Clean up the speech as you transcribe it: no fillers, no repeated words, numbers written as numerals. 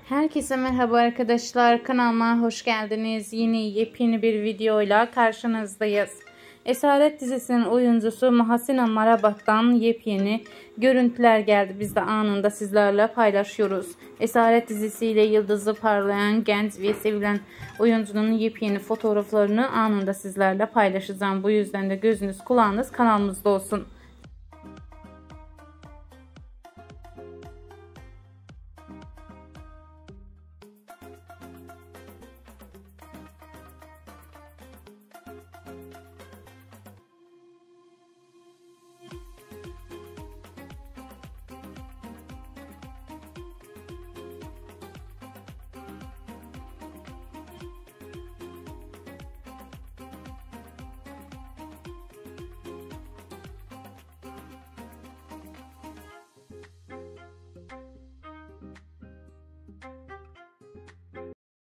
Herkese merhaba arkadaşlar, kanalıma hoş geldiniz. Yeni yepyeni bir videoyla karşınızdayız. Esaret dizisinin oyuncusu Muhasina Marabat'tan yepyeni görüntüler geldi. Biz de anında sizlerle paylaşıyoruz. Esaret dizisiyle yıldızı parlayan genç ve sevilen oyuncunun yepyeni fotoğraflarını anında sizlerle paylaşacağım. Bu yüzden de gözünüz kulağınız kanalımızda olsun.